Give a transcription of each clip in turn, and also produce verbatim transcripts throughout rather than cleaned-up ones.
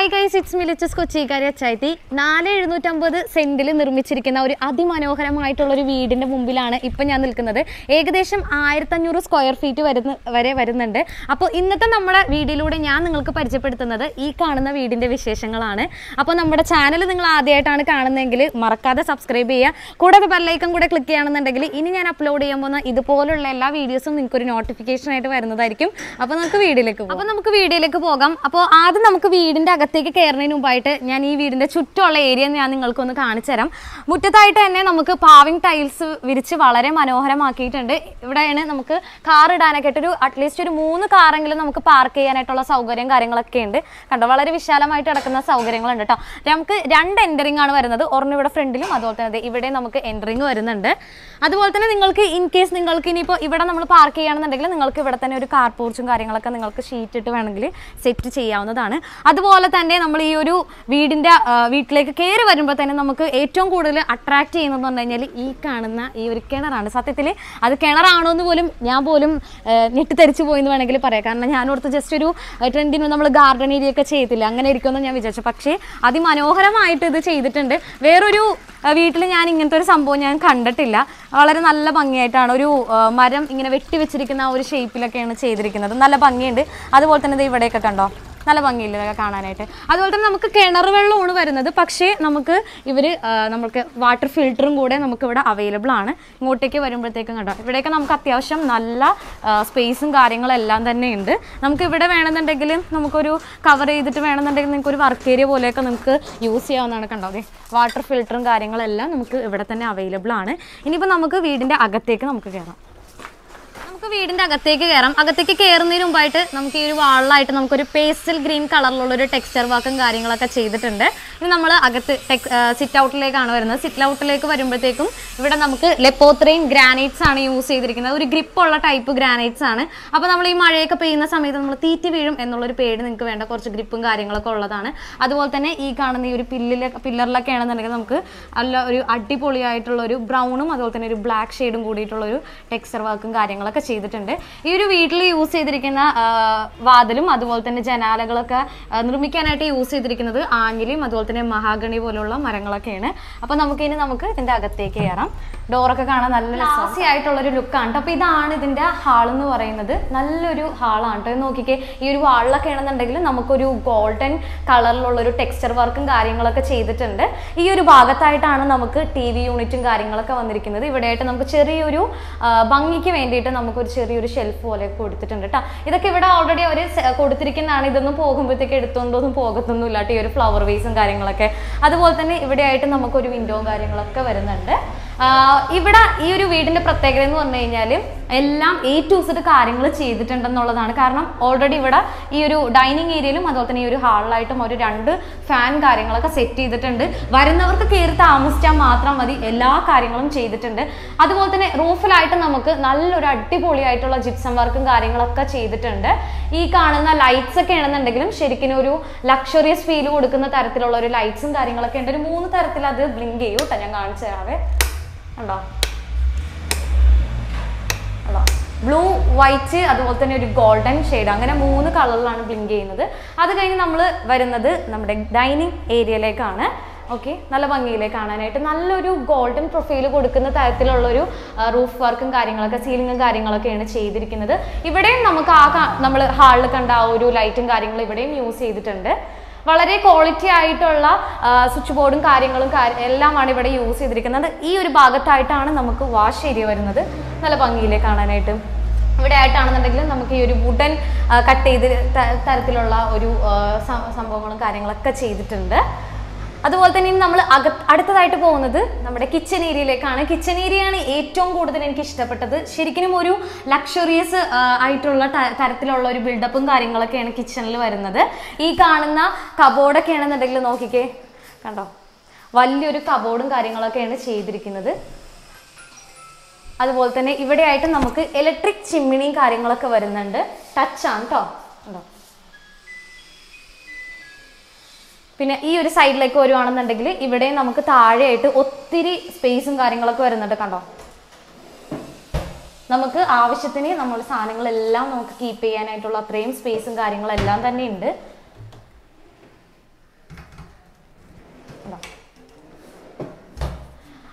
Hi guys, it's Mulanthuruthi അച്ചായത്തി. നാല് എഴുന്നൂറ്റി അമ്പത് സെന്റിൽ നിർമ്മിച്ചിരിക്കുന്ന ഒരു അതിമനോഹരമായിട്ടുള്ള ഒരു വീടിന്റെ മുമ്പിലാണ് ഇപ്പോൾ ഞാൻ നിൽക്കുന്നത്. ഏകദേശം ആയിരത്തി അഞ്ഞൂറ് സ്ക്വയർ ഫീറ്റ് വരുന്ന വരെ വരുന്നുണ്ട്. അപ്പോൾ ഇന്നത്തെ നമ്മുടെ വീഡിയോയിലൂടെ ഞാൻ നിങ്ങൾക്ക് പരിചയപ്പെടുത്തുന്നത് ഈ കാണുന്ന വീടിന്റെ വിശേഷങ്ങളാണ്. അപ്പോൾ നമ്മുടെ ചാനൽ നിങ്ങൾ ആദ്യമായിട്ടാണ് കാണുന്നതെങ്കിൽ മറക്കാതെ സബ്സ്ക്രൈബ് ചെയ്യുക. കൂടാതെ ബെൽ ഐക്കൺ കൂടെ ക്ലിക്ക് ചെയ്യുകയാണെന്നുണ്ടെങ്കിൽ ഇനി ഞാൻ അപ്ലോഡ് ചെയ്യാൻ പോകുന്ന ഇതുപോലുള്ള എല്ലാ വീഡിയോസും നിങ്ങൾക്ക് ഒരു നോട്ടിഫിക്കേഷൻ ആയിട്ട് വരുന്നതായിരിക്കും. അപ്പോൾ നമുക്ക് വീഡിയോയിലേക്ക് പോകാം. അപ്പോൾ നമുക്ക് വീഡിയോയിലേക്ക് പോകാം. അപ്പോൾ ആദ്യം നമുക്ക് വീടിന്റെ അകത്തേക്ക് കയറുന്നതിന് മുമ്പായിട്ട് ഞാൻ ഈ വീടിന്റെ ചുറ്റുമുള്ള ഏരിയ ഞാൻ നിങ്ങൾക്കൊന്ന് കാണിച്ചു തരാം. മുറ്റത്തായിട്ട് തന്നെ നമുക്ക് പാവിംഗ് ടൈൽസ് വിരിച്ച് വളരെ മനോഹരമാക്കിയിട്ടുണ്ട്. ഇവിടെയാണ് നമുക്ക് കാർ ഇടാനൊക്കെ ആയിട്ട് ഒരു അറ്റ്ലീസ്റ്റ് ഒരു മൂന്ന് കാറെങ്കിലും നമുക്ക് പാർക്ക് ചെയ്യാനായിട്ടുള്ള സൗകര്യം കാര്യങ്ങളൊക്കെ ഉണ്ട്. കണ്ടോ, വളരെ വിശാലമായിട്ട് കിടക്കുന്ന സൗകര്യങ്ങളുണ്ട് കേട്ടോ. നമുക്ക് രണ്ട് എൻറ്ററിംഗ് ആണ് വരുന്നത്. ഒരെണ്ണം ഇവിടെ ഫ്രണ്ടിലും അതുപോലെ തന്നെ ഇവിടെ നമുക്ക് എൻറ്ററിംഗ് വരുന്നുണ്ട്. അതുപോലെ തന്നെ നിങ്ങൾക്ക് ഇൻ കേസ് നിങ്ങൾക്ക് ഇനിയിപ്പോൾ ഇവിടെ നമ്മൾ പാർക്ക് ചെയ്യുകയാണെന്നുണ്ടെങ്കിൽ നിങ്ങൾക്ക് ഇവിടെ തന്നെ ഒരു കാർ പോർച്ചും കാര്യങ്ങളൊക്കെ നിങ്ങൾക്ക് ഷീറ്റ് ഇട്ട് വേണമെങ്കിൽ സെറ്റ് ചെയ്യാവുന്നതാണ്. അതുപോലെ തന്നെ നമ്മൾ ഈ ഒരു വീടിൻ്റെ വീട്ടിലേക്ക് കയറി വരുമ്പോൾ തന്നെ നമുക്ക് ഏറ്റവും കൂടുതൽ അട്രാക്ട് ചെയ്യുന്നതെന്ന് പറഞ്ഞു കഴിഞ്ഞാൽ ഈ കാണുന്ന ഈ ഒരു കിണറാണ്. സത്യത്തിൽ അത് കിണറാണോ എന്ന് പോലും ഞാൻ പോലും ഞെട്ടിത്തെറിച്ച് പോയി എന്ന് വേണമെങ്കിൽ പറയാം. കാരണം ഞാനോടത്ത് ജസ്റ്റ് ഒരു ട്രെൻഡിന് നമ്മൾ ഗാർഡൻ ഏരിയ ഒക്കെ ചെയ്തില്ല, അങ്ങനെ ഇരിക്കുമെന്ന് ഞാൻ വിചാരിച്ചു. പക്ഷേ അതിമനോഹരമായിട്ട് ഇത് ചെയ്തിട്ടുണ്ട്. വേറൊരു വീട്ടിൽ ഞാൻ ഇങ്ങനത്തെ ഒരു സംഭവം ഞാൻ കണ്ടിട്ടില്ല. വളരെ നല്ല ഭംഗിയായിട്ടാണ് ഒരു മരം ഇങ്ങനെ വെട്ടി വെച്ചിരിക്കുന്ന ആ ഒരു ഷേപ്പിലൊക്കെയാണ് ചെയ്തിരിക്കുന്നത്. നല്ല ഭംഗിയുണ്ട്. അതുപോലെ തന്നെ ഇത് ഇവിടെയൊക്കെ കണ്ടോ, നല്ല ഭംഗിയില്ല ഇതൊക്കെ കാണാനായിട്ട്. അതുപോലെ തന്നെ നമുക്ക് കിണർ വെള്ളമാണ് വരുന്നത്. പക്ഷേ നമുക്ക് ഇവർ നമുക്ക് വാട്ടർ ഫിൽറ്ററും കൂടെ നമുക്ക് ഇവിടെ അവൈലബിൾ ആണ്. ഇങ്ങോട്ടേക്ക് വരുമ്പോഴത്തേക്കും കണ്ടോ, ഇവിടെയൊക്കെ നമുക്ക് അത്യാവശ്യം നല്ല സ്പേസും കാര്യങ്ങളെല്ലാം തന്നെ ഉണ്ട്. നമുക്ക് ഇവിടെ വേണമെന്നുണ്ടെങ്കിൽ നമുക്കൊരു കവർ ചെയ്തിട്ട് വേണമെന്നുണ്ടെങ്കിൽ നിങ്ങൾക്ക് ഒരു വർക്ക് ഏരിയ പോലെയൊക്കെ നമുക്ക് യൂസ് ചെയ്യാവുന്നതാണ്. കണ്ടോ, അതെ വാട്ടർ ഫിൽറ്ററും കാര്യങ്ങളെല്ലാം നമുക്ക് ഇവിടെ തന്നെ അവൈലബിൾ ആണ്. ഇനിയിപ്പോൾ നമുക്ക് വീടിൻ്റെ അകത്തേക്ക് നമുക്ക് കയറാം. നമുക്ക് വീടിൻ്റെ അകത്തേക്ക് കയറാം. അകത്തേക്ക് കയറുന്നതിന് മുമ്പായിട്ട് നമുക്ക് ഈ ഒരു വാളിലായിട്ട് നമുക്കൊരു പേസ്റ്റൽ ഗ്രീൻ കളറിലുള്ള ഒരു ടെക്സ്ചർ വർക്കും കാര്യങ്ങളൊക്കെ ചെയ്തിട്ടുണ്ട്. ഇനി നമ്മൾ അകത്ത് ടെക് സിറ്റ് ഔട്ടിലേക്കാണ് വരുന്നത്. സിറ്റ് ഔട്ടിലേക്ക് വരുമ്പോഴത്തേക്കും ഇവിടെ നമുക്ക് ലെപ്പോത്രയും ഗ്രാനൈറ്റ്സ് ആണ് യൂസ് ചെയ്തിരിക്കുന്നത്. ഒരു ഗ്രിപ്പുള്ള ടൈപ്പ് ഗ്രാനൈറ്റ്സ് ആണ്. അപ്പോൾ നമ്മൾ ഈ മഴയൊക്കെ പെയ്യുന്ന സമയത്ത് നമ്മൾ തീറ്റി വീഴും എന്നുള്ളൊരു പേടി നിങ്ങൾക്ക് വേണ്ട കുറച്ച് ഗ്രിപ്പും കാര്യങ്ങളൊക്കെ ഉള്ളതാണ്. അതുപോലെ തന്നെ ഈ കാണുന്ന ഈ ഒരു പില്ലിലെ പില്ലറിലൊക്കെ ആണെന്നുണ്ടെങ്കിൽ നമുക്ക് നല്ല ഒരു അടിപൊളിയായിട്ടുള്ള ഒരു ബ്രൗണും അതുപോലെ തന്നെ ഒരു ബ്ലാക്ക് ഷെയ്ഡും കൂടിയിട്ടുള്ള ഒരു ടെക്സ്ചർ വർക്കും കാര്യങ്ങളൊക്കെ ചെയ്തിട്ടുണ്ട്. ഈ ഒരു വീട്ടിൽ യൂസ് ചെയ്തിരിക്കുന്ന വാതിലും അതുപോലെ തന്നെ ജനാലകളൊക്കെ നിർമ്മിക്കാനായിട്ട് യൂസ് ചെയ്തിരിക്കുന്നത് ആഞ്ഞിലിയും അതുപോലെ തന്നെ മഹാഗണി പോലുള്ള മരങ്ങളൊക്കെയാണ്. അപ്പോൾ നമുക്കിനി നമുക്ക് ഇതിൻ്റെ അകത്തേക്ക് കയറാം. ഡോറൊക്കെ കാണാൻ നല്ല ക്ലാസി ആയിട്ടുള്ളൊരു ലുക്കാണ്. അപ്പോൾ ഇതാണ് ഇതിൻ്റെ ഹാൾ എന്ന് പറയുന്നത്. നല്ലൊരു ഹാളാണ് കേട്ടോ. നോക്കിക്കേ, ഈ ഒരു വാളിലൊക്കെ ആണെന്നുണ്ടെങ്കിൽ നമുക്കൊരു ഗോൾഡൻ കളറിലുള്ളൊരു ടെക്സ്ചർ വർക്കും കാര്യങ്ങളൊക്കെ ചെയ്തിട്ടുണ്ട്. ഈ ഒരു ഭാഗത്തായിട്ടാണ് നമുക്ക് ടി വി യൂണിറ്റും കാര്യങ്ങളൊക്കെ വന്നിരിക്കുന്നത്. ഇവിടെയായിട്ട് നമുക്ക് ചെറിയൊരു ഭംഗിക്ക് വേണ്ടിയിട്ട് നമുക്ക് ഒരു ചെറിയൊരു ഷെൽഫ് പോലെ കൊടുത്തിട്ടുണ്ട് കേട്ടോ. ഇതൊക്കെ ഇവിടെ ഓൾറെഡി അവർ കൊടുത്തിരിക്കുന്നതാണ്. ഇതൊന്നും പോകുമ്പോഴത്തേക്ക് എടുത്തോണ്ടൊന്നും പോകത്തൊന്നും ഇല്ല കേട്ടോ, ഈ ഒരു ഫ്ലവർ വേസും കാര്യങ്ങളൊക്കെ. അതുപോലെ തന്നെ ഇവിടെയായിട്ട് നമുക്കൊരു വിൻഡോയും കാര്യങ്ങളൊക്കെ വരുന്നുണ്ട്. ഇവിടെ ഈ ഒരു വീടിന്റെ പ്രത്യേകത എന്ന് പറഞ്ഞു കഴിഞ്ഞാൽ എല്ലാം എ ടു സെഡ് കാര്യങ്ങൾ ചെയ്തിട്ടുണ്ടെന്നുള്ളതാണ്. കാരണം ഓൾറെഡി ഇവിടെ ഈ ഒരു ഡൈനിങ് ഏരിയയിലും അതുപോലെ തന്നെ ഈ ഒരു ഹാളിലായിട്ടും ഒരു രണ്ട് ഫാൻ കാര്യങ്ങളൊക്കെ സെറ്റ് ചെയ്തിട്ടുണ്ട്. വരുന്നവർക്ക് കയറി താമസിച്ചാൽ മാത്രം മതി, എല്ലാ കാര്യങ്ങളും ചെയ്തിട്ടുണ്ട്. അതുപോലെ തന്നെ റൂഫിലായിട്ട് നമുക്ക് നല്ലൊരു അടിപൊളിയായിട്ടുള്ള ജിപ്സം വർക്കും കാര്യങ്ങളൊക്കെ ചെയ്തിട്ടുണ്ട്. ഈ കാണുന്ന ലൈറ്റ്സ് ഒക്കെ ആണെന്നുണ്ടെങ്കിലും ശരിക്കും ഒരു ലക്ഷറിയസ് ഫീൽ കൊടുക്കുന്ന തരത്തിലുള്ള ഒരു ലൈറ്റ്സും കാര്യങ്ങളൊക്കെ ഉണ്ട്. ഒരു മൂന്ന് തരത്തിൽ അത് ബ്ലിങ്ക് ചെയ്യും കേട്ടോ. ഞാൻ കാണിച്ചു തരാവേ. ഉണ്ടോ, ബ്ലൂ, വൈറ്റ് അതുപോലെ തന്നെ ഒരു ഗോൾഡൻ ഷെയ്ഡ്, അങ്ങനെ മൂന്ന് കളറിലാണ് ബ്ലിങ്ക് ചെയ്യുന്നത്. അത് കഴിഞ്ഞ് നമ്മൾ വരുന്നത് നമ്മുടെ ഡൈനിങ് ഏരിയയിലേക്കാണ്. ഓക്കെ, നല്ല ഭംഗിയിലേ കാണാനായിട്ട് നല്ലൊരു ഗോൾഡൻ പ്രൊഫൈൽ കൊടുക്കുന്ന തരത്തിലുള്ളൊരു റൂഫ് വർക്കും കാര്യങ്ങളൊക്കെ സീലിങ്ങും കാര്യങ്ങളൊക്കെയാണ് ചെയ്തിരിക്കുന്നത്. ഇവിടെയും നമുക്ക് ആ നമ്മൾ ഹാളിൽ കണ്ട ആ ഒരു ലൈറ്റും കാര്യങ്ങളും ഇവിടെയും യൂസ് ചെയ്തിട്ടുണ്ട്. വളരെ ക്വാളിറ്റി ആയിട്ടുള്ള സ്വിച്ച് ബോർഡും കാര്യങ്ങളും എല്ലാമാണ് ഇവിടെ യൂസ് ചെയ്തിരിക്കുന്നത്. ഈ ഒരു ഭാഗത്തായിട്ടാണ് നമുക്ക് വാഷ് ഏരിയ വരുന്നത്. നല്ല ഭംഗിയിലേ കാണാനായിട്ട്. ഇവിടെ ആയിട്ടാണെന്നുണ്ടെങ്കിൽ നമുക്ക് ഈ ഒരു വുഡൻ കട്ട് ചെയ്ത് തരത്തിലുള്ള ഒരു സംഭവങ്ങളും കാര്യങ്ങളൊക്കെ ചെയ്തിട്ടുണ്ട്. അതുപോലെ തന്നെ നമ്മൾ അക അടുത്തതായിട്ട് പോകുന്നത് നമ്മുടെ കിച്ചൺ ഏരിയയിലേക്കാണ്. കിച്ചൺ ഏരിയയാണ് ഏറ്റവും കൂടുതൽ എനിക്ക് ഇഷ്ടപ്പെട്ടത്. ശരിക്കും ഒരു ലക്ഷറിയസ് ആയിട്ടുള്ള തരത്തിലുള്ള ഒരു ബിൽഡപ്പും കാര്യങ്ങളൊക്കെയാണ് കിച്ചണിൽ വരുന്നത്. ഈ കാണുന്ന കബോർഡൊക്കെ ആണെന്നുണ്ടെങ്കിൽ നോക്കിക്കേ, കണ്ടോ, വലിയൊരു കബോർഡും കാര്യങ്ങളൊക്കെയാണ് ചെയ്തിരിക്കുന്നത്. അതുപോലെ തന്നെ ഇവിടെയായിട്ട് നമുക്ക് ഇലക്ട്രിക് ചിമ്മിണിയും കാര്യങ്ങളൊക്കെ വരുന്നുണ്ട്. ടച്ചാണ് കേട്ടോ. കണ്ടോ, പിന്നെ ഈ ഒരു സൈഡിലേക്ക് വരുവാണെന്നുണ്ടെങ്കിൽ ഇവിടെ നമുക്ക് താഴെയായിട്ട് ഒത്തിരി സ്പേസും കാര്യങ്ങളൊക്കെ വരുന്നുണ്ട്. കണ്ടോ, നമുക്ക് ആവശ്യത്തിന് നമ്മൾ സാധനങ്ങളെല്ലാം നമുക്ക് കീപ്പ് ചെയ്യാനായിട്ടുള്ള അത്രയും സ്പേസും കാര്യങ്ങളെല്ലാം തന്നെ ഉണ്ട്.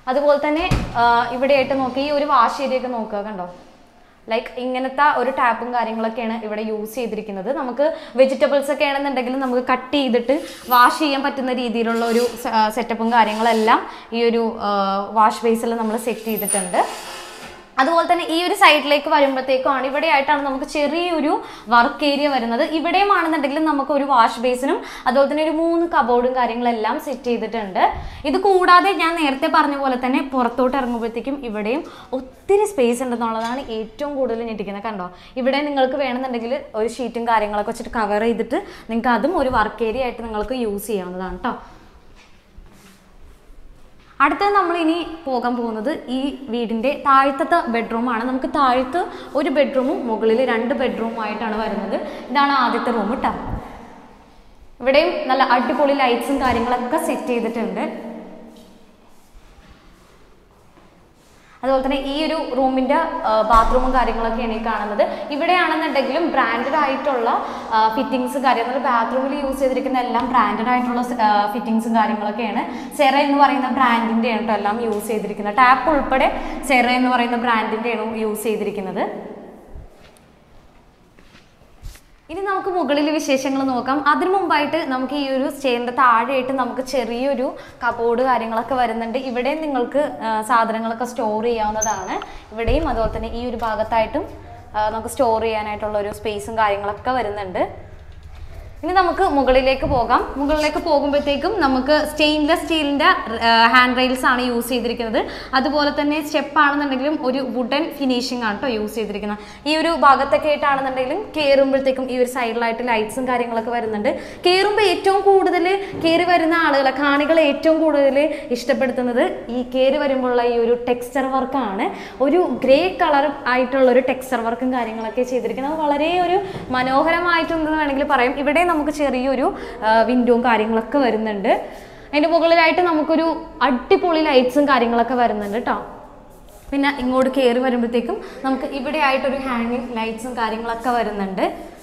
അതുപോലെ തന്നെ ഇവിടെയായിട്ട് നോക്കി ഈ ഒരു വാഷ് ഏരിയ ഒക്കെ നോക്കുക കണ്ടോ, ലൈക്ക് ഇങ്ങനത്തെ ഒരു ടാപ്പും കാര്യങ്ങളൊക്കെയാണ് ഇവിടെ യൂസ് ചെയ്തിരിക്കുന്നത്. നമുക്ക് വെജിറ്റബിൾസ് ഒക്കെ ആണെന്നുണ്ടെങ്കിൽ നമുക്ക് കട്ട് ചെയ്തിട്ട് വാഷ് ചെയ്യാൻ പറ്റുന്ന രീതിയിലുള്ള ഒരു സെറ്റപ്പും കാര്യങ്ങളെല്ലാം ഈ ഒരു വാഷ് ബേസിൽ നമ്മൾ സെറ്റ് ചെയ്തിട്ടുണ്ട്. അതുപോലെ തന്നെ ഈ ഒരു സൈഡിലേക്ക് വരുമ്പോഴത്തേക്കാണ് ഇവിടെ ആയിട്ടാണ് നമുക്ക് ചെറിയൊരു വർക്ക് ഏരിയ വരുന്നത്. ഇവിടെയും ആണെന്നുണ്ടെങ്കിൽ നമുക്ക് ഒരു വാഷ് ബേസിനും അതുപോലെ തന്നെ ഒരു മൂന്ന് കബോർഡും കാര്യങ്ങളെല്ലാം സെറ്റ് ചെയ്തിട്ടുണ്ട്. ഇത് കൂടാതെ ഞാൻ നേരത്തെ പറഞ്ഞ പോലെ തന്നെ പുറത്തോട്ട് ഇറങ്ങുമ്പോഴത്തേക്കും ഇവിടെയും ഒത്തിരി സ്പേസ് ഉണ്ടെന്നുള്ളതാണ് ഏറ്റവും കൂടുതൽ ഞെട്ടിക്കുന്നത്. കണ്ടോ, ഇവിടെ നിങ്ങൾക്ക് വേണമെന്നുണ്ടെങ്കിൽ ഒരു ഷീറ്റും കാര്യങ്ങളൊക്കെ വെച്ചിട്ട് കവർ ചെയ്തിട്ട് നിങ്ങൾക്ക് അതും ഒരു വർക്ക് ഏരിയ ആയിട്ട് നിങ്ങൾക്ക് യൂസ് ചെയ്യാവുന്നതാണ് കേട്ടോ. അടുത്തത് നമ്മൾ ഇനി പോകാൻ പോകുന്നത് ഈ വീടിൻ്റെ താഴത്തെ ബെഡ്റൂമാണ്. നമുക്ക് താഴത്ത് ഒരു ബെഡ്റൂമും മുകളിൽ രണ്ട് ബെഡ്റൂമായിട്ടാണ് വരുന്നത്. ഇതാണ് ആദ്യത്തെ റൂം കേട്ടോ. ഇവിടെയും നല്ല അടിപൊളി ലൈറ്റ്സും കാര്യങ്ങളൊക്കെ സെറ്റ് ചെയ്തിട്ടുണ്ട്. അതുപോലെ തന്നെ ഈ ഒരു റൂമിൻ്റെ ബാത്റൂമും കാര്യങ്ങളൊക്കെയാണ് ഈ കാണുന്നത്. ഇവിടെയാണെന്നുണ്ടെങ്കിലും ബ്രാൻഡഡ് ആയിട്ടുള്ള ഫിറ്റിങ്സ് കാര്യങ്ങൾ, ബാത്റൂമിൽ യൂസ് ചെയ്തിരിക്കുന്ന എല്ലാം ബ്രാൻഡഡ് ആയിട്ടുള്ള ഫിറ്റിങ്സും കാര്യങ്ങളൊക്കെയാണ്. സെറ എന്ന് പറയുന്ന ബ്രാൻഡിൻ്റെയാണ് കേട്ടോ എല്ലാം യൂസ് ചെയ്തിരിക്കുന്നത്. ടാപ്പ് ഉൾപ്പെടെ സെറ എന്ന് പറയുന്ന ബ്രാൻഡിൻ്റെയാണ് യൂസ് ചെയ്തിരിക്കുന്നത്. ഇനി നമുക്ക് മുകളിൽ വിശേഷങ്ങൾ നോക്കാം. അതിനു മുമ്പായിട്ട് നമുക്ക് ഈ ഒരു സ്റ്റെയറിൻ്റെ താഴെയായിട്ട് നമുക്ക് ചെറിയൊരു കബോർഡ് കാര്യങ്ങളൊക്കെ വരുന്നുണ്ട്. ഇവിടെയും നിങ്ങൾക്ക് സാധനങ്ങളൊക്കെ സ്റ്റോർ ചെയ്യാവുന്നതാണ്. ഇവിടെയും അതുപോലെ തന്നെ ഈ ഒരു ഭാഗത്തായിട്ടും നമുക്ക് സ്റ്റോർ ചെയ്യാനായിട്ടുള്ള ഒരു സ്പേസും കാര്യങ്ങളൊക്കെ വരുന്നുണ്ട്. ഇനി നമുക്ക് മുകളിലേക്ക് പോകാം. മുകളിലേക്ക് പോകുമ്പോഴത്തേക്കും നമുക്ക് സ്റ്റെയിൻലെസ് സ്റ്റീലിൻ്റെ ഹാൻഡ് റെയിൽസ് ആണ് യൂസ് ചെയ്തിരിക്കുന്നത്. അതുപോലെ തന്നെ സ്റ്റെപ്പ് ആണെന്നുണ്ടെങ്കിലും ഒരു വുഡൻ ഫിനിഷിംഗ് ആണ് കേട്ടോ യൂസ് ചെയ്തിരിക്കുന്നത്. ഈ ഒരു ഭാഗത്തൊക്കെ ആയിട്ടാണെന്നുണ്ടെങ്കിലും കയറുമ്പോഴത്തേക്കും ഈ ഒരു സൈഡിലായിട്ട് ലൈറ്റ്സും കാര്യങ്ങളൊക്കെ വരുന്നുണ്ട്. കയറുമ്പോൾ ഏറ്റവും കൂടുതൽ കയറി വരുന്ന ആളുകൾ, കാണികൾ ഏറ്റവും കൂടുതൽ ഇഷ്ടപ്പെടുത്തുന്നത് ഈ കയറി വരുമ്പോഴുള്ള ഈ ഒരു ടെക്സ്ചർ വർക്കാണ്. ഒരു ഗ്രേ കളർ ആയിട്ടുള്ള ഒരു ടെക്സ്ചർ വർക്കും കാര്യങ്ങളൊക്കെ ചെയ്തിരിക്കുന്നത് വളരെ ഒരു മനോഹരമായിട്ടുണ്ടെന്ന് വേണമെങ്കിൽ പറയാം. ഇവിടെ നമുക്ക് ചെറിയൊരു വിൻഡോയും കാര്യങ്ങളൊക്കെ വരുന്നുണ്ട്. അതിൻ്റെ മുകളിലായിട്ട് നമുക്കൊരു അടിപൊളി ലൈറ്റ്സും കാര്യങ്ങളൊക്കെ വരുന്നുണ്ട് കേട്ടോ. പിന്നെ ഇങ്ങോട്ട് കയറി വരുമ്പോഴത്തേക്കും നമുക്ക് ഇവിടെ ആയിട്ടൊരു ഹാങ്ങിങ് ലൈറ്റ്സും കാര്യങ്ങളൊക്കെ വരുന്നുണ്ട്.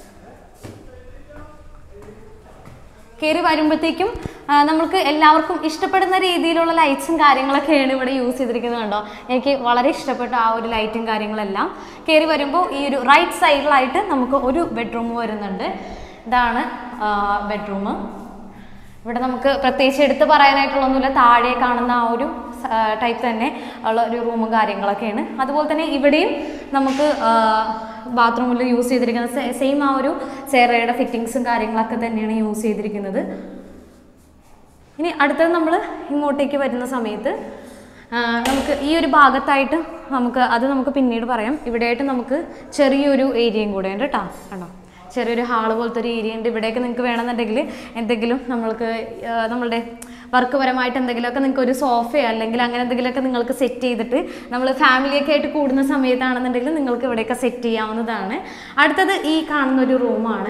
കയറി വരുമ്പോഴത്തേക്കും നമുക്ക് എല്ലാവർക്കും ഇഷ്ടപ്പെടുന്ന രീതിയിലുള്ള ലൈറ്റ്സും കാര്യങ്ങളൊക്കെയാണ് ഇവിടെ യൂസ് ചെയ്തിരിക്കുന്നത്. കണ്ടോ, എനിക്ക് വളരെ ഇഷ്ടപ്പെട്ട ആ ഒരു ലൈറ്റും കാര്യങ്ങളെല്ലാം. കയറി വരുമ്പോൾ ഈ ഒരു റൈറ്റ് സൈഡിലായിട്ട് നമുക്ക് ഒരു ബെഡ്റൂം വരുന്നുണ്ട്. ഇതാണ് ബെഡ്റൂം. ഇവിടെ നമുക്ക് പ്രത്യേകിച്ച് എടുത്ത് പറയാനായിട്ടുള്ളൊന്നുമില്ല. താഴെ കാണുന്ന ആ ഒരു ടൈപ്പ് തന്നെ ഉള്ള ഒരു റൂമും കാര്യങ്ങളൊക്കെയാണ്. അതുപോലെ തന്നെ ഇവിടെയും നമുക്ക് ബാത്റൂമിൽ യൂസ് ചെയ്തിരിക്കുന്ന സെയിം ആ ഒരു സെറയുടെ ഫിറ്റിങ്സും കാര്യങ്ങളൊക്കെ തന്നെയാണ് യൂസ് ചെയ്തിരിക്കുന്നത്. ഇനി അടുത്തത് നമ്മൾ ഇങ്ങോട്ടേക്ക് വരുന്ന സമയത്ത് നമുക്ക് ഈ ഒരു ഭാഗത്തായിട്ട് നമുക്ക് അത് നമുക്ക് പിന്നീട് പറയാം. ഇവിടെയായിട്ട് നമുക്ക് ചെറിയൊരു ഏരിയയും കൂടെ ഉണ്ട് കേട്ടോ. കണ്ടോ, ചെറിയൊരു ഹാള് പോലത്തെ ഒരു ഏരിയ ഉണ്ട്. ഇവിടെയൊക്കെ നിങ്ങൾക്ക് വേണമെന്നുണ്ടെങ്കിൽ എന്തെങ്കിലും നമ്മൾക്ക് നമ്മളുടെ വർക്ക് പരമായിട്ട് എന്തെങ്കിലുമൊക്കെ നിങ്ങൾക്ക് ഒരു സോഫയോ അല്ലെങ്കിൽ അങ്ങനെ എന്തെങ്കിലുമൊക്കെ നിങ്ങൾക്ക് സെറ്റ് ചെയ്തിട്ട് നമ്മൾ ഫാമിലിയൊക്കെ ആയിട്ട് കൂടുന്ന സമയത്താണെന്നുണ്ടെങ്കിൽ നിങ്ങൾക്ക് ഇവിടെയൊക്കെ സെറ്റ് ചെയ്യാവുന്നതാണ്. അടുത്തത് ഈ കാണുന്ന ഒരു റൂമാണ്.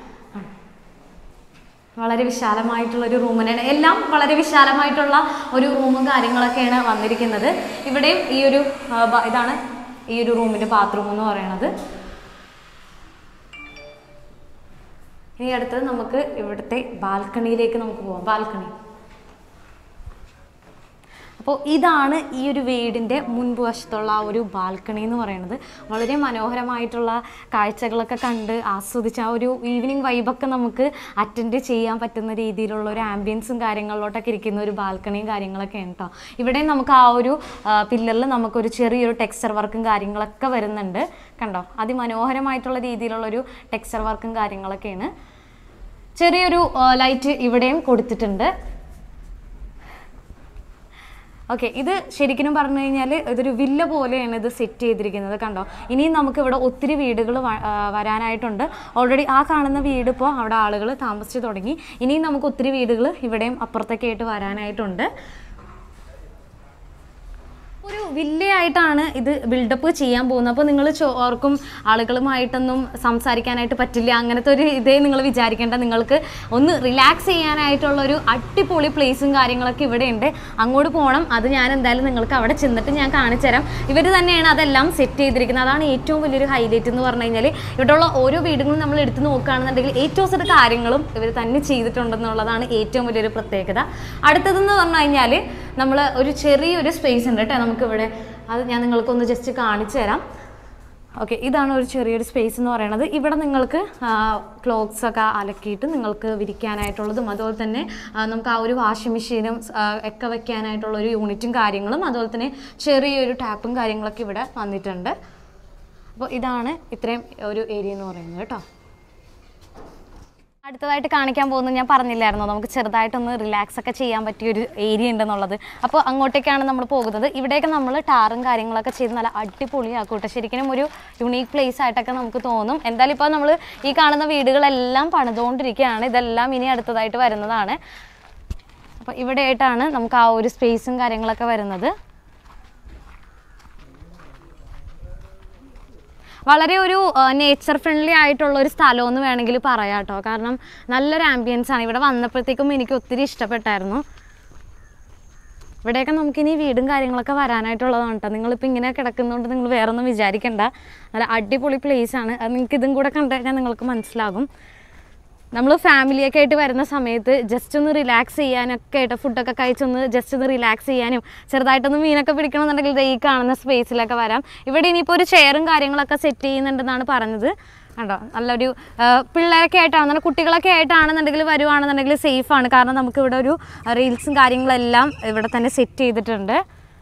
വളരെ വിശാലമായിട്ടുള്ളൊരു റൂം തന്നെയാണ്. എല്ലാം വളരെ വിശാലമായിട്ടുള്ള ഒരു റൂമും കാര്യങ്ങളൊക്കെയാണ് വന്നിരിക്കുന്നത്. ഇവിടെയും ഈ ഒരു ഇതാണ് ഈ ഒരു റൂമിൻ്റെ ബാത്റൂം എന്ന് പറയുന്നത്. ഇനി അടുത്തത് നമുക്ക് ഇവിടുത്തെ ബാൽക്കണിയിലേക്ക് നമുക്ക് പോകാം. ബാൽക്കണി അപ്പോൾ ഇതാണ് ഈ ഒരു വീടിൻ്റെ മുൻവശത്തുള്ള ആ ഒരു ബാൽക്കണി എന്ന് പറയുന്നത്. വളരെ മനോഹരമായിട്ടുള്ള കാഴ്ചകളൊക്കെ കണ്ട് ആസ്വദിച്ച് ആ ഒരു ഈവനിങ് വൈബൊക്കെ നമുക്ക് അറ്റൻഡ് ചെയ്യാൻ പറ്റുന്ന രീതിയിലുള്ള ഒരു ആംബിയൻസും കാര്യങ്ങളിലോട്ടൊക്കെ ഇരിക്കുന്ന ഒരു ബാൽക്കണിയും കാര്യങ്ങളൊക്കെ ഉണ്ട് കേട്ടോ. ഇവിടെ നമുക്ക് ആ ഒരു പില്ലറിൽ നമുക്കൊരു ചെറിയൊരു ടെക്സ്ചർ വർക്കും കാര്യങ്ങളൊക്കെ വരുന്നുണ്ട്. കണ്ടോ, അതിമനോഹരമായിട്ടുള്ള രീതിയിലുള്ളൊരു ടെക്സ്ചർ വർക്കും കാര്യങ്ങളൊക്കെയാണ്. ചെറിയൊരു ലൈറ്റ് ഇവിടെയും കൊടുത്തിട്ടുണ്ട്. ഓക്കെ, ഇത് ശരിക്കും പറഞ്ഞു കഴിഞ്ഞാൽ ഇതൊരു വില്ല പോലെയാണ് ഇത് സെറ്റ് ചെയ്തിരിക്കുന്നത്. കണ്ടോ, ഇനിയും നമുക്കിവിടെ ഒത്തിരി വീടുകൾ വരാനായിട്ടുണ്ട്. ഓൾറെഡി ആ കാണുന്ന വീട് ഇപ്പോൾ അവിടെ ആളുകൾ താമസിച്ച് തുടങ്ങി. ഇനിയും നമുക്ക് ഒത്തിരി വീടുകൾ ഇവിടെയും അപ്പുറത്തൊക്കെ ആയിട്ട് വരാനായിട്ടുണ്ട്. ഒരു വില്ലയായിട്ടാണ് ഇത് ബിൽഡപ്പ് ചെയ്യാൻ പോകുന്നത്. അപ്പോൾ നിങ്ങൾ ഓർക്കും ആളുകളുമായിട്ടൊന്നും സംസാരിക്കാനായിട്ട് പറ്റില്ല, അങ്ങനത്തെ ഒരു ഇതേ നിങ്ങൾ വിചാരിക്കേണ്ട. നിങ്ങൾക്ക് ഒന്ന് റിലാക്സ് ചെയ്യാനായിട്ടുള്ളൊരു അടിപൊളി പ്ലേസും കാര്യങ്ങളൊക്കെ ഇവിടെ ഉണ്ട്. അങ്ങോട്ട് പോകണം. അത് ഞാൻ എന്തായാലും നിങ്ങൾക്ക് അവിടെ ചെന്നിട്ട് ഞാൻ കാണിച്ചു തരാം. ഇവർ തന്നെയാണ് അതെല്ലാം സെറ്റ് ചെയ്തിരിക്കുന്നത്. അതാണ് ഏറ്റവും വലിയൊരു ഹൈലൈറ്റ് എന്ന് പറഞ്ഞു കഴിഞ്ഞാൽ ഇവിടെയുള്ള ഓരോ വീടുകളും നമ്മൾ എടുത്ത് നോക്കുകയാണെന്നുണ്ടെങ്കിൽ ഏറ്റവും ചെറിയ കാര്യങ്ങളും ഇവർ തന്നെ ചെയ്തിട്ടുണ്ടെന്നുള്ളതാണ് ഏറ്റവും വലിയൊരു പ്രത്യേകത. അടുത്തതെന്ന് പറഞ്ഞു കഴിഞ്ഞാൽ നമ്മൾ ഒരു ചെറിയൊരു സ്പേസ് ഉണ്ട് കേട്ടോ നമുക്കിവിടെ. അത് ഞാൻ നിങ്ങൾക്കൊന്ന് ജസ്റ്റ് കാണിച്ചു തരാം. ഓക്കെ, ഇതാണ് ഒരു ചെറിയൊരു സ്പേസ് എന്ന് പറയുന്നത്. ഇവിടെ നിങ്ങൾക്ക് ക്ലോത്ത്സ് ഒക്കെ അലക്കിയിട്ട് നിങ്ങൾക്ക് വിരിക്കാനായിട്ടുള്ളതും അതുപോലെ തന്നെ നമുക്ക് ആ ഒരു വാഷിംഗ് മെഷീനും ഒക്കെ വെക്കാനായിട്ടുള്ള ഒരു യൂണിറ്റും കാര്യങ്ങളും അതുപോലെ തന്നെ ചെറിയൊരു ടാപ്പും കാര്യങ്ങളൊക്കെ ഇവിടെ വന്നിട്ടുണ്ട്. അപ്പോൾ ഇതാണ് ഇത്രയും ഒരു ഏരിയ എന്ന് പറയുന്നത് കേട്ടോ. അടുത്തതായിട്ട് കാണിക്കാൻ പോകുന്നത് ഞാൻ പറഞ്ഞില്ലായിരുന്നോ, നമുക്ക് ചെറുതായിട്ടൊന്ന് റിലാക്സ് ഒക്കെ ചെയ്യാൻ പറ്റിയൊരു ഏരിയ ഉണ്ടെന്നുള്ളത്. അപ്പോൾ അങ്ങോട്ടേക്കാണ് നമ്മൾ പോകുന്നത്. ഇവിടെയൊക്കെ നമ്മൾ ടാറും കാര്യങ്ങളൊക്കെ ചെയ്ത് നല്ല അടിപൊളിയാക്കും കേട്ടോ. ശരിക്കും ഒരു യുണീക്ക് പ്ലേസ് ആയിട്ടൊക്കെ നമുക്ക് തോന്നും. എന്തായാലും ഇപ്പോൾ നമ്മൾ ഈ കാണുന്ന വീടുകളെല്ലാം പണിതുകൊണ്ടിരിക്കുകയാണ്. ഇതെല്ലാം ഇനി അടുത്തതായിട്ട് വരുന്നതാണ്. അപ്പോൾ ഇവിടെയായിട്ടാണ് നമുക്ക് ആ ഒരു സ്പേസും കാര്യങ്ങളൊക്കെ വരുന്നത്. വളരെ ഒരു നേച്ചർ ഫ്രണ്ട്ലി ആയിട്ടുള്ള ഒരു സ്ഥലം എന്ന് വേണമെങ്കിൽ പറയാം കേട്ടോ. കാരണം നല്ലൊരു ആംബിയൻസ് ആണ്. ഇവിടെ വന്നപ്പോഴത്തേക്കും എനിക്ക് ഒത്തിരി ഇഷ്ടപ്പെട്ടായിരുന്നു. ഇവിടെയൊക്കെ നമുക്കിനി വീടും കാര്യങ്ങളൊക്കെ വരാനായിട്ടുള്ളതാണ് കേട്ടോ. നിങ്ങളിപ്പോൾ ഇങ്ങനെ കിടക്കുന്നതുകൊണ്ട് നിങ്ങൾ വേറെ ഒന്നും വിചാരിക്കേണ്ട. നല്ല അടിപൊളി പ്ലേസ് ആണ്. അത് നിങ്ങൾക്ക് ഇതും കൂടെ കണ്ടു കഴിഞ്ഞാൽ നിങ്ങൾക്ക് മനസ്സിലാകും. നമ്മൾ ഫാമിലിയൊക്കെ ആയിട്ട് വരുന്ന സമയത്ത് ജസ്റ്റ് ഒന്ന് റിലാക്സ് ചെയ്യാനൊക്കെ ആയിട്ട് ഫുഡൊക്കെ കഴിച്ചൊന്ന് ജസ്റ്റ് ഒന്ന് റിലാക്സ് ചെയ്യാനും ചെറുതായിട്ടൊന്ന് മീനൊക്കെ പിടിക്കണമെന്നുണ്ടെങ്കിൽ ഈ കാണുന്ന സ്പേസിലൊക്കെ വരാം. ഇവിടെ ഇനിയിപ്പോൾ ഒരു ചെയറും കാര്യങ്ങളൊക്കെ സെറ്റ് ചെയ്യുന്നുണ്ടെന്നാണ് പറഞ്ഞത് കണ്ടോ. നല്ലൊരു പിള്ളേരൊക്കെ ആയിട്ടാണ് കുട്ടികളൊക്കെ ആയിട്ടാണെന്നുണ്ടെങ്കിൽ വരുവാണെന്നുണ്ടെങ്കിൽ സേഫാണ്. കാരണം നമുക്കിവിടെ ഒരു റീൽസും കാര്യങ്ങളെല്ലാം ഇവിടെ തന്നെ സെറ്റ് ചെയ്തിട്ടുണ്ട്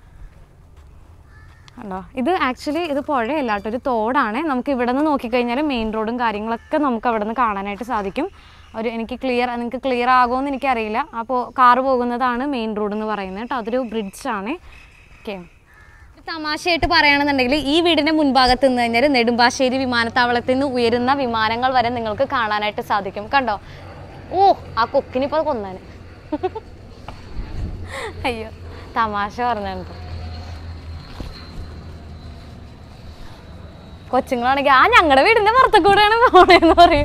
കണ്ടോ. ഇത് ആക്ച്വലി ഇത് പുഴയല്ല കേട്ടോ, ഒരു തോടാണ്. നമുക്ക് ഇവിടെ നിന്ന് നോക്കിക്കഴിഞ്ഞാൽ മെയിൻ റോഡും കാര്യങ്ങളൊക്കെ നമുക്ക് അവിടെ നിന്ന് കാണാനായിട്ട് സാധിക്കും. ഒരു എനിക്ക് ക്ലിയർ നിങ്ങൾക്ക് ക്ലിയർ ആകുമെന്ന് എനിക്കറിയില്ല. അപ്പോൾ കാറ് പോകുന്നതാണ് മെയിൻ റോഡ് എന്ന് പറയുന്നത് കേട്ടോ. അതൊരു ബ്രിഡ്ജാണ്. ഓക്കെ, തമാശയായിട്ട് പറയുകയാണെന്നുണ്ടെങ്കിൽ ഈ വീടിൻ്റെ മുൻഭാഗത്ത് നിന്ന് കഴിഞ്ഞാൽ നെടുമ്പാശ്ശേരി വിമാനത്താവളത്തിൽ നിന്ന് ഉയരുന്ന വിമാനങ്ങൾ വരെ നിങ്ങൾക്ക് കാണാനായിട്ട് സാധിക്കും കണ്ടോ. ഓ, ആ കൊക്കിനിപ്പോൾ കൊന്നാണ്. അയ്യോ, തമാശ പറഞ്ഞിട്ടുണ്ട്. കൊച്ചുങ്ങളാണെങ്കിൽ ആ ഞങ്ങളുടെ വീടിൻ്റെ പുറത്തു കൂടെയാണ് പോണേന്ന് പറയും.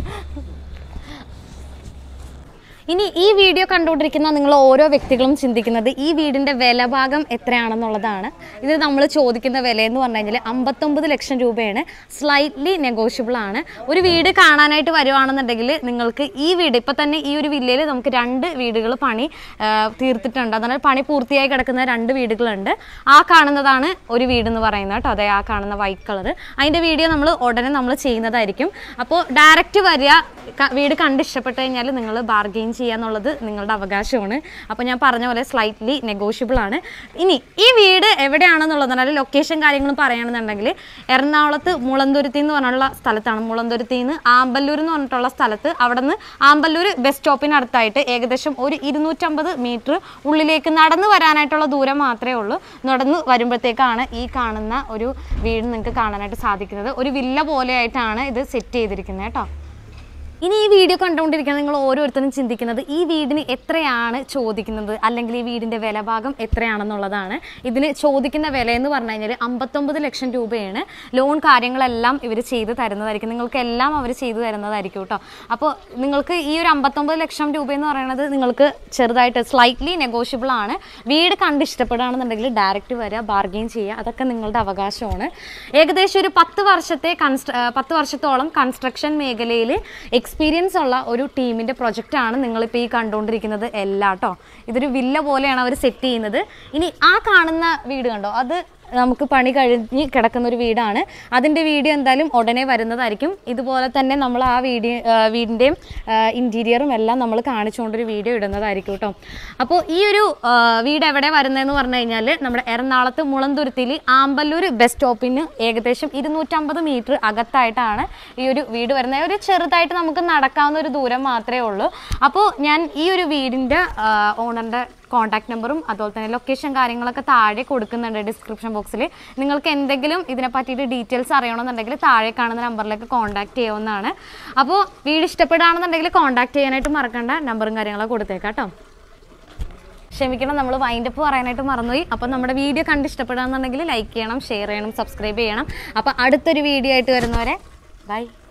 ഇനി ഈ വീഡിയോ കണ്ടുകൊണ്ടിരിക്കുന്ന നിങ്ങൾ ഓരോ വ്യക്തികളും ചിന്തിക്കുന്നത് ഈ വീടിൻ്റെ വില ഭാഗം എത്രയാണെന്നുള്ളതാണ്. ഇത് നമ്മൾ ചോദിക്കുന്ന വില എന്ന് പറഞ്ഞു കഴിഞ്ഞാൽ അമ്പത്തൊമ്പത് ലക്ഷം രൂപയാണ്. സ്ലൈറ്റ്ലി നെഗോഷ്യബിൾ ആണ്. ഒരു വീട് കാണാനായിട്ട് വരുവാണെന്നുണ്ടെങ്കിൽ നിങ്ങൾക്ക് ഈ വീട് ഇപ്പം തന്നെ ഈ ഒരു വില്ലയിൽ നമുക്ക് രണ്ട് വീടുകൾ പണി തീർത്തിട്ടുണ്ട്. അതാണ് പണി പൂർത്തിയായി കിടക്കുന്ന രണ്ട് വീടുകളുണ്ട്. ആ കാണുന്നതാണ് ഒരു വീടെന്ന് പറയുന്നത് കേട്ടോ. അതെ, ആ കാണുന്ന വൈറ്റ് കളർ. അതിൻ്റെ വീഡിയോ നമ്മൾ ഉടനെ നമ്മൾ ചെയ്യുന്നതായിരിക്കും. അപ്പോൾ ഡയറക്റ്റ് വരിക, വീട് കണ്ട് ഇഷ്ടപ്പെട്ട് കഴിഞ്ഞാൽ നിങ്ങൾ ബാർഗെയിൻ ചെയ്യാന്നുള്ളത് നിങ്ങളുടെ അവകാശമാണ്. അപ്പോൾ ഞാൻ പറഞ്ഞ പോലെ സ്ലൈറ്റ്ലി നെഗോഷ്യബിൾ ആണ്. ഇനി ഈ വീട് എവിടെയാണെന്നുള്ളത് പറഞ്ഞാൽ ലൊക്കേഷൻ കാര്യങ്ങളും പറയുകയാണെന്നുണ്ടെങ്കിൽ എറണാകുളത്ത് മുളന്തുരുത്തി എന്ന് പറഞ്ഞുള്ള സ്ഥലത്താണ്. മുളന്തുരുത്തിയിൽ നിന്ന് ആമ്പല്ലൂർ എന്ന് പറഞ്ഞിട്ടുള്ള സ്ഥലത്ത്, അവിടെ നിന്ന് ആമ്പല്ലൂർ ബസ് സ്റ്റോപ്പിനടുത്തായിട്ട് ഏകദേശം ഒരു ഇരുന്നൂറ്റമ്പത് മീറ്റർ ഉള്ളിലേക്ക് നടന്നു വരാനായിട്ടുള്ള ദൂരം മാത്രമേ ഉള്ളൂ. നടന്ന് വരുമ്പോഴത്തേക്കാണ് ഈ കാണുന്ന ഒരു വീട് നിങ്ങൾക്ക് കാണാനായിട്ട് സാധിക്കുന്നത്. ഒരു വില്ല പോലെയായിട്ടാണ് ഇത് സെറ്റ് ചെയ്തിരിക്കുന്നത് കേട്ടോ. ഇനി ഈ വീഡിയോ കണ്ടുകൊണ്ടിരിക്കുന്ന നിങ്ങൾ ഓരോരുത്തരും ചിന്തിക്കുന്നത് ഈ വീടിന് എത്രയാണ് ചോദിക്കുന്നത്, അല്ലെങ്കിൽ ഈ വീടിൻ്റെ വില ഭാഗം എത്രയാണെന്നുള്ളതാണ്. ഇതിന് ചോദിക്കുന്ന വില എന്ന് പറഞ്ഞു കഴിഞ്ഞാൽ അമ്പത്തൊമ്പത് ലക്ഷം രൂപയാണ്. ലോൺ കാര്യങ്ങളെല്ലാം ഇവർ ചെയ്ത് തരുന്നതായിരിക്കും. നിങ്ങൾക്കെല്ലാം അവർ ചെയ്തു തരുന്നതായിരിക്കും കേട്ടോ. അപ്പോൾ നിങ്ങൾക്ക് ഈ ഒരു അമ്പത്തൊമ്പത് ലക്ഷം രൂപ എന്ന് പറയുന്നത് നിങ്ങൾക്ക് ചെറുതായിട്ട് സ്ലൈറ്റ്ലി നെഗോഷ്യബിൾ ആണ്. വീട് കണ്ട് ഇഷ്ടപ്പെടുകയാണെന്നുണ്ടെങ്കിൽ ഡയറക്റ്റ് വരിക, ബാർഗെയിൻ ചെയ്യുക, അതൊക്കെ നിങ്ങളുടെ അവകാശമാണ്. ഏകദേശം ഒരു പത്ത് വർഷത്തെ കൺസ്ട്ര പത്ത് വർഷത്തോളം കൺസ്ട്രക്ഷൻ മേഖലയിൽ എക്സ്പീരിയൻസ് ഉള്ള ഒരു ടീമിൻ്റെ പ്രൊജക്റ്റാണ് നിങ്ങളിപ്പോൾ ഈ കണ്ടുകൊണ്ടിരിക്കുന്നത് എല്ലാം കേട്ടോ. ഇതൊരു വില്ല പോലെയാണ് അവർ സെറ്റ് ചെയ്യുന്നത്. ഇനി ആ കാണുന്ന വീട് കണ്ടോ, അത് നമുക്ക് പണി കഴിഞ്ഞ് കിടക്കുന്ന ഒരു വീടാണ്. അതിൻ്റെ വീഡിയോ എന്തായാലും ഉടനെ വരുന്നതായിരിക്കും. ഇതുപോലെ തന്നെ നമ്മൾ ആ വീഡിയോ വീടിൻ്റെയും ഇൻറ്റീരിയറും എല്ലാം നമ്മൾ കാണിച്ചുകൊണ്ടൊരു വീഡിയോ ഇടുന്നതായിരിക്കും കേട്ടോ. അപ്പോൾ ഈ ഒരു വീട് എവിടെ വരുന്നതെന്ന് പറഞ്ഞു കഴിഞ്ഞാൽ നമ്മുടെ എറണാകുളത്ത് മുളന്തുരുത്തിയിൽ ആമ്പല്ലൂർ ബസ് സ്റ്റോപ്പിന് ഏകദേശം ഇരുന്നൂറ്റമ്പത് മീറ്റർ അകത്തായിട്ടാണ് ഈ ഒരു വീട് വരുന്നത്. ഒരു ചെറുതായിട്ട് നമുക്ക് നടക്കാവുന്ന ഒരു ദൂരം മാത്രമേ ഉള്ളൂ. അപ്പോൾ ഞാൻ ഈ ഒരു വീടിൻ്റെ ഓണറിൻ്റെ കോൺടാക്ട് നമ്പറും അതുപോലെ തന്നെ ലൊക്കേഷൻ കാര്യങ്ങളൊക്കെ താഴെ കൊടുക്കുന്നുണ്ട് ഡിസ്ക്രിപ്ഷൻ ബോക്സിൽ. നിങ്ങൾക്ക് എന്തെങ്കിലും ഇതിനെ പറ്റിയിട്ട് ഡീറ്റെയിൽസ് അറിയണമെന്നുണ്ടെങ്കിൽ താഴെ കാണുന്ന നമ്പറിലേക്ക് കോൺടാക്ട് ചെയ്യാവുന്നതാണ്. അപ്പോൾ വീട് ഇഷ്ടപ്പെടുകയാണെന്നുണ്ടെങ്കിൽ കോൺടാക്ട് ചെയ്യാനായിട്ട് മറക്കണ്ട. നമ്പറും കാര്യങ്ങളൊക്കെ കൊടുത്തേക്കാം കേട്ടോ. ക്ഷമിക്കണം, നമ്മൾ വൈൻഡപ്പ് പറയാനായിട്ട് മറന്നുപോയി. അപ്പോൾ നമ്മുടെ വീഡിയോ കണ്ട് ഇഷ്ടപ്പെടുകയാണെന്നുണ്ടെങ്കിൽ ലൈക്ക് ചെയ്യണം, ഷെയർ ചെയ്യണം, സബ്സ്ക്രൈബ് ചെയ്യണം. അപ്പോൾ അടുത്തൊരു വീഡിയോ ആയിട്ട് വരുന്നവരെ ബൈ.